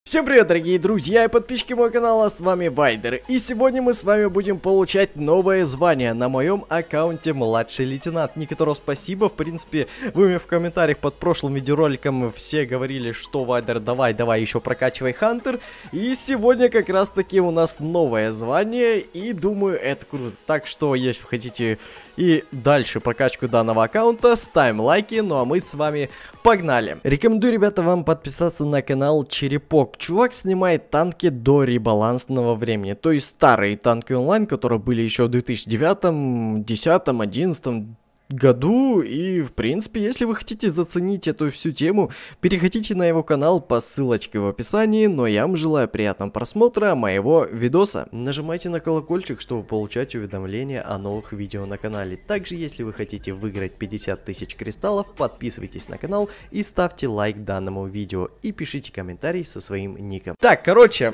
Всем привет, дорогие друзья и подписчики моего канала, с вами Вайдер. И сегодня мы с вами будем получать новое звание на моем аккаунте Младший Лейтенант. Никиторов, спасибо. В принципе, вы мне в комментариях под прошлым видеороликом все говорили, что Вайдер, давай еще прокачивай Хантер. И сегодня как раз таки у нас новое звание, и думаю, это круто. Так что, если вы хотите и дальше прокачку данного аккаунта, ставим лайки, ну а мы с вами погнали. Рекомендую, ребята, вам подписаться на канал Черепок. Чувак снимает танки до ребалансного времени, то есть старые танки онлайн, которые были еще в 2009, 2010, 2011 году. И в принципе, если вы хотите заценить эту всю тему, переходите на его канал по ссылочке в описании. Но я вам желаю приятного просмотра моего видоса. Нажимайте на колокольчик, чтобы получать уведомления о новых видео на канале. Также, если вы хотите выиграть 50 тысяч кристаллов, подписывайтесь на канал и ставьте лайк данному видео. И пишите комментарий со своим ником. Так, короче...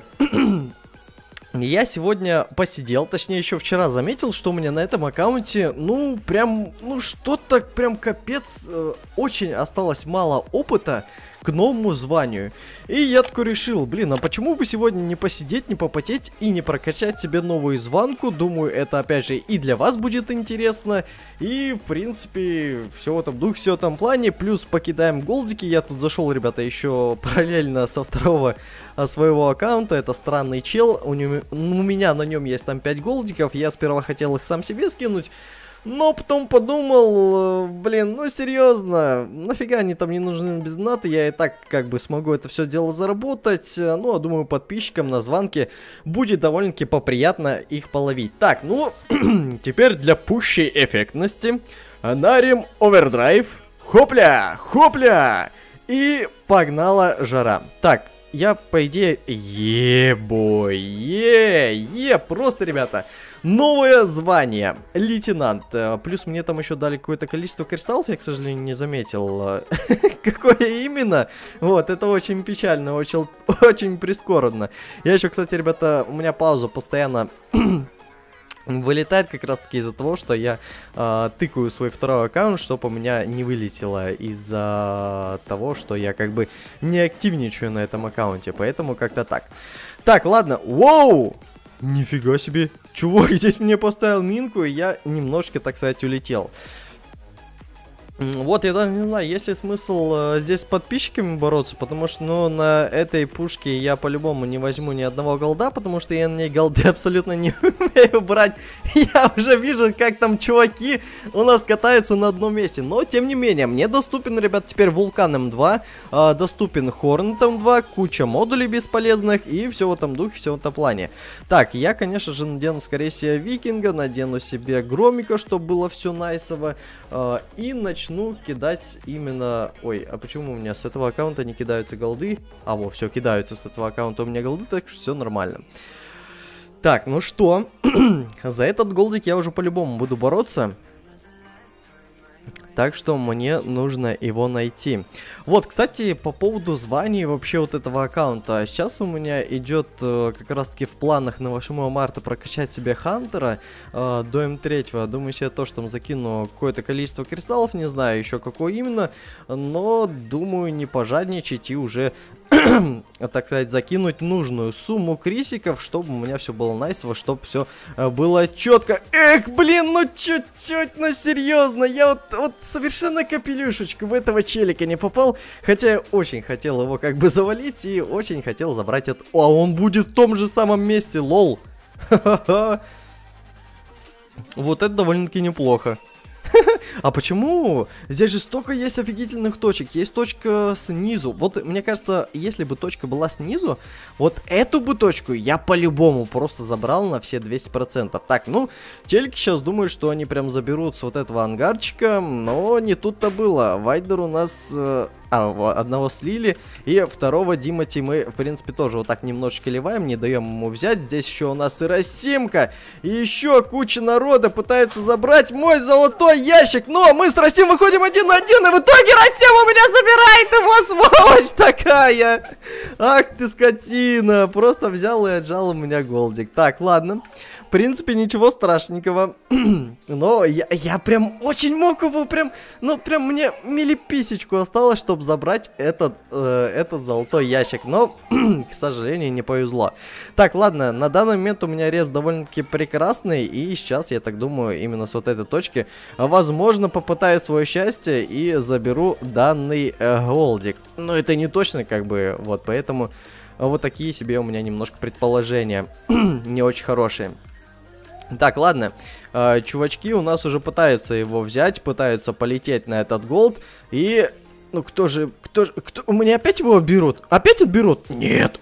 Я сегодня посидел, точнее еще вчера заметил, что у меня на этом аккаунте, что-то прям капец, очень осталось мало опыта к новому званию. И я такой решил, блин, а почему бы сегодня не посидеть, не попотеть и не прокачать себе новую званку? Думаю, это опять же и для вас будет интересно. И в принципе, все в этом духе, все в этом плане. Плюс покидаем голдики. Я тут зашел, ребята, еще параллельно со второго своего аккаунта. Это странный чел. У меня на нем есть там 5 голдиков. Я сперва хотел их сам себе скинуть. Но потом подумал, блин, ну серьезно, нафига они там не нужны без донаты, я и так как бы смогу это все дело заработать. Ну, а думаю, подписчикам на званке будет довольно-таки поприятно их половить. Так, ну, теперь для пущей эффектности нарим овердрайв, хопля, хопля, и погнала жара. Так, я по идее, просто, ребята... Новое звание, лейтенант. Плюс мне там еще дали какое-то количество кристаллов, я, к сожалению, не заметил, какое именно. Вот, это очень печально, очень прискорбно. Я еще, кстати, ребята, у меня пауза постоянно вылетает как раз таки из-за того, что я тыкаю свой второй аккаунт, чтобы у меня не вылетело из-за того, что я как бы не активничаю на этом аккаунте. Поэтому как-то так. Так, ладно. Воу! Нифига себе. Чувак здесь мне поставил минку, и я немножко, так сказать, улетел. Вот, я даже не знаю, есть ли смысл здесь с подписчиками бороться, потому что, ну, на этой пушке я по-любому не возьму ни одного голда, потому что я на ней голды абсолютно не умею брать. Я уже вижу, как там чуваки у нас катаются на одном месте. Но, тем не менее, мне доступен, ребят, теперь Вулкан М2, доступен Хорнет М2, куча модулей бесполезных и все в этом духе, все в этом плане. Так, я, конечно же, надену, скорее всего, Викинга, надену себе Громика, чтобы было все найсово, и начну кидать именно... Ой, а почему у меня с этого аккаунта не кидаются голды? А, во, все, кидаются с этого аккаунта у меня голды, так что все нормально. Так, ну что, за этот голдик я уже по-любому буду бороться. Так что мне нужно его найти. Вот, кстати, по поводу званий вообще вот этого аккаунта. Сейчас у меня идет как раз таки в планах на 8 марта прокачать себе Хантера до М3. Думаю, себе тоже там закину какое-то количество кристаллов, не знаю еще какое именно. Но, думаю, не пожадничать и уже... так сказать, закинуть нужную сумму крисиков, чтобы у меня все было найсово, чтобы все было четко. Эх, блин, ну чуть-чуть, ну серьезно, я вот совершенно капелюшечку в этого челика не попал, хотя я очень хотел его как бы завалить и очень хотел забрать это. А он будет в том же самом месте, лол. Вот это довольно-таки неплохо. А почему? Здесь же столько есть офигительных точек. Есть точка снизу. Вот, мне кажется, если бы точка была снизу, вот эту бы точку я по-любому просто забрал на все 200%. Так, ну, челики сейчас думают, что они прям заберут с вот этого ангарчика, но не тут-то было. Вайдер у нас... одного слили, и второго Димати мы, в принципе, тоже вот так немножечко ливаем, не даем ему взять. Здесь еще у нас и Росимка, и еще куча народа пытается забрать мой золотой ящик. ящик, но мы с Растим выходим 1 на 1, и в итоге Растим у меня забирает его, сволочь такая. Ах ты скотина, просто взял и отжал у меня голдик. Так, ладно. В принципе, ничего страшненького. Но я прям очень мог его, прям мне милиписечку осталось, чтобы забрать этот золотой ящик. Но, к сожалению, не повезло. Так, ладно, на данный момент у меня рез довольно-таки прекрасный. И сейчас, я так думаю, именно с вот этой точки, возможно, попытаю свое счастье и заберу данный голдик. Но это не точно, как бы, вот, поэтому вот такие себе у меня немножко предположения. Не очень хорошие. Так, ладно, чувачки у нас уже пытаются его взять, пытаются полететь на этот голд. И, ну кто у меня опять его берут? Опять отберут? Нет.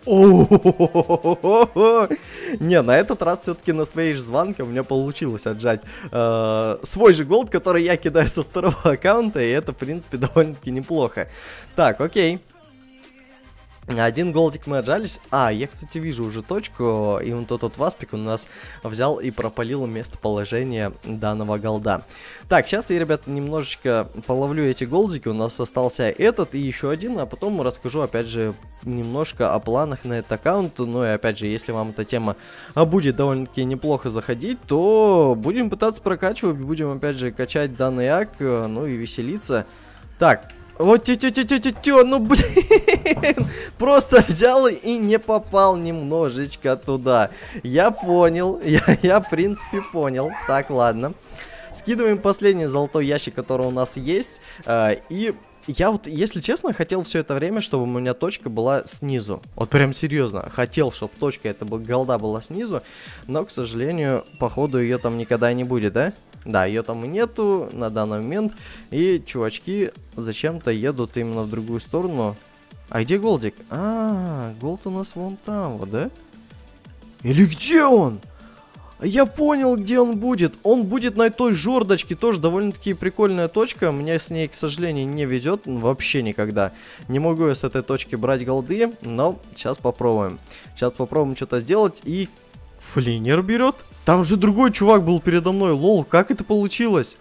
Не, на этот раз все-таки на своей же звонке у меня получилось отжать свой же голд, который я кидаю со второго аккаунта. И это, в принципе, довольно-таки неплохо. Так, окей. Один голдик мы отжались. Я, кстати, вижу уже точку. И вот тот васпик у нас взял и пропалил местоположение данного голда. Так, сейчас я, ребят, немножечко половлю эти голдики. У нас остался этот и еще один. А потом расскажу, опять же, немножко о планах на этот аккаунт. Ну и, опять же, если вам эта тема будет довольно-таки неплохо заходить, то будем пытаться прокачивать. Будем, опять же, качать данный ак. Ну и веселиться. Так. Вот ну блин, просто взял и не попал немножечко туда. Я понял, я в принципе понял. Так, ладно. Скидываем последний золотой ящик, который у нас есть. И я вот, если честно, хотел все это время, чтобы у меня точка была снизу. Вот прям серьезно. Хотел, чтобы точка эта голда была снизу. Но, к сожалению, походу ее там никогда не будет, да? Да, ее там и нету на данный момент. И чувачки зачем-то едут именно в другую сторону. А где голдик? Голд у нас вон там, вот, да? Или где он? Я понял, где он будет. Он будет на той жердочке. Тоже довольно-таки прикольная точка. Меня с ней, к сожалению, не ведет вообще никогда. Не могу я с этой точки брать голды. Но сейчас попробуем. Сейчас попробуем что-то сделать. И Флинер берет. Там же другой чувак был передо мной. Лол, как это получилось?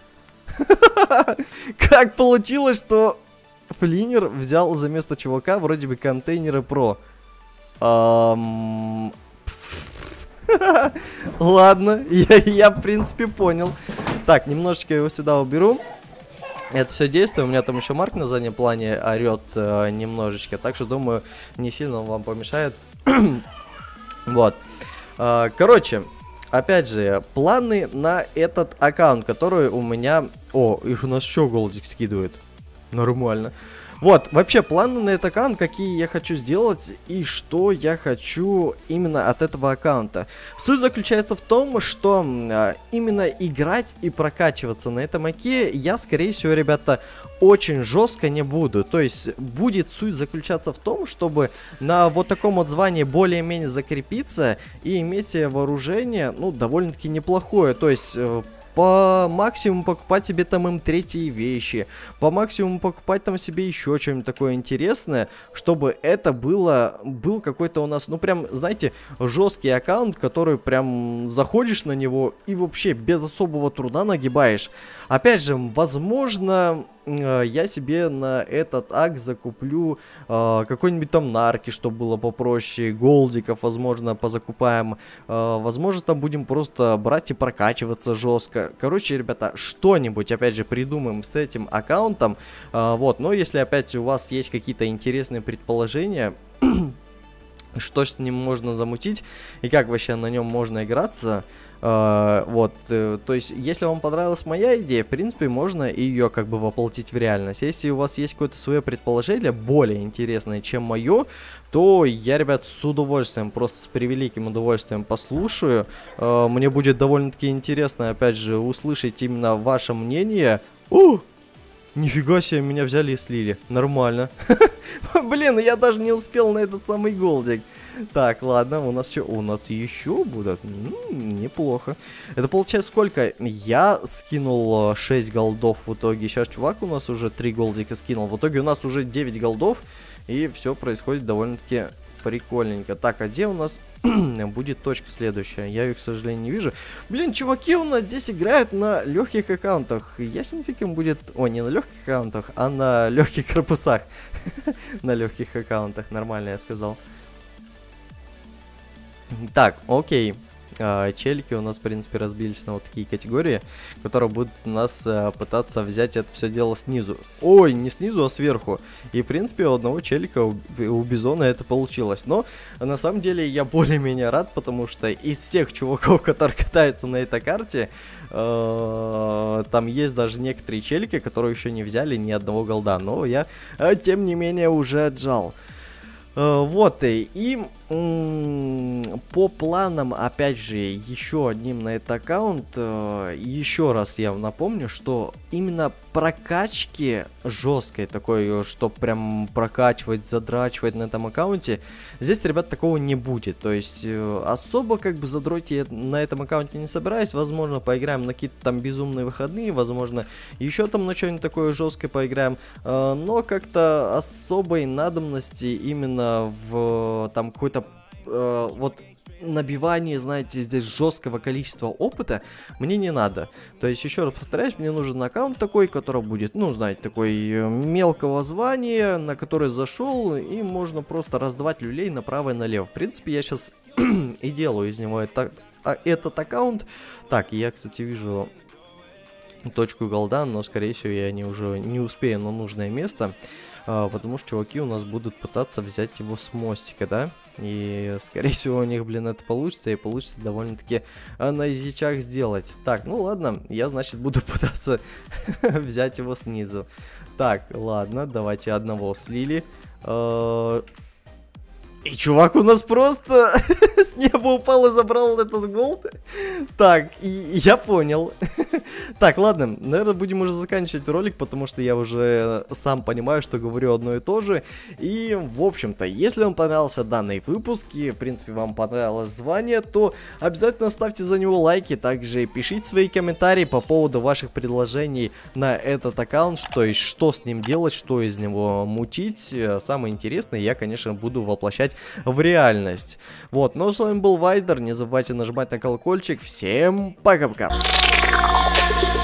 Как получилось, что Флинер взял за место чувака вроде бы контейнеры про. Ладно, я в принципе понял. Так, немножечко его сюда уберу. Это все действие. У меня там еще Марк на заднем плане орет немножечко. Так что, думаю, не сильно он вам помешает. Вот. Короче, опять же, планы на этот аккаунт, который у меня... О, их у нас еще голдик скидывает. Нормально. Вот, вообще, планы на этот аккаунт, какие я хочу сделать и что я хочу именно от этого аккаунта. Суть заключается в том, что именно играть и прокачиваться на этом аке я, скорее всего, ребята, очень жестко не буду. То есть, будет суть заключаться в том, чтобы на вот таком вот звании более-менее закрепиться и иметь вооружение, ну, довольно-таки неплохое. То есть... По максимуму покупать себе там М3 вещи. По максимуму покупать там себе еще что-нибудь такое интересное. Чтобы это был какой-то у нас, ну прям, знаете, жесткий аккаунт, который прям заходишь на него и вообще без особого труда нагибаешь. Опять же, возможно... я себе на этот ак закуплю какой-нибудь там нарки, чтобы было попроще, голдиков, возможно, позакупаем. Возможно, там будем просто брать и прокачиваться жестко. Короче, ребята, что-нибудь, опять же, придумаем с этим аккаунтом. Вот, но если опять у вас есть какие-то интересные предположения... что с ним можно замутить и как вообще на нем можно играться. Вот, то есть, если вам понравилась моя идея, в принципе, можно ее как бы воплотить в реальность. Если у вас есть какое-то свое предположение, более интересное, чем мое, то я, ребят, с удовольствием, просто с превеликим удовольствием послушаю. Мне будет довольно-таки интересно, опять же, услышать именно ваше мнение. Нифига себе, меня взяли и слили. Нормально. Блин, я даже не успел на этот самый голдик. Так, ладно, у нас еще будут. Неплохо. Это получается сколько? Я скинул 6 голдов в итоге. Сейчас чувак у нас уже 3 голдика скинул. В итоге у нас уже 9 голдов. И все происходит довольно-таки прикольненько. Так, а где у нас будет точка следующая? Я ее, к сожалению, не вижу. Блин, чуваки у нас здесь играют на легких аккаунтах. Ясен фиг им будет... О, не на легких аккаунтах, а на легких корпусах. На легких аккаунтах, нормально я сказал. Так, окей. Челики у нас, в принципе, разбились на вот такие категории, которые будут у нас пытаться взять это все дело снизу. Ой, не снизу, а сверху. И, в принципе, у одного челика, у Бизона это получилось. Но, на самом деле, я более-менее рад, потому что из всех чуваков, которые катаются на этой карте, там есть даже некоторые челики, которые еще не взяли ни одного голда. Но я, тем не менее, уже отжал. Вот и по планам, опять же, еще одним на этот аккаунт, еще раз я напомню, что именно прокачки жесткой такой, что прям прокачивать, задрачивать на этом аккаунте, здесь, ребят, такого не будет. То есть особо как бы задротить я на этом аккаунте не собираюсь. Возможно, поиграем на какие-то там безумные выходные, возможно, еще там на что-нибудь такое жесткое поиграем, но как-то особой надобности именно в там какой-то вот набивание, знаете, здесь жесткого количества опыта мне не надо. То есть, еще раз повторяюсь, мне нужен аккаунт такой, который будет, ну, знаете, такой мелкого звания, на который зашел, и можно просто раздавать люлей направо и налево. В принципе, я сейчас и делаю из него этот аккаунт. Так, я, кстати, вижу точку голда, но, скорее всего, я уже не успею на нужное место, потому что чуваки у нас будут пытаться взять его с мостика, да? И, скорее всего, у них, блин, это получится, и получится довольно-таки на изичах сделать. Так, ну ладно, я, значит, буду пытаться взять его снизу. Так, ладно, давайте одного слили. И чувак у нас просто с неба упал и забрал этот голд. Так, и я понял. Так, ладно, наверное, будем уже заканчивать ролик, потому что я уже сам понимаю, что говорю одно и то же. И, в общем-то, если вам понравился данный выпуск, и, в принципе, вам понравилось звание, то обязательно ставьте за него лайки. Также пишите свои комментарии по поводу ваших предложений на этот аккаунт. То есть, что с ним делать, что из него мутить. Самое интересное, я, конечно, буду воплощать в реальность. Вот, ну, с вами был Вайдер, не забывайте нажимать на колокольчик. Всем пока-пока.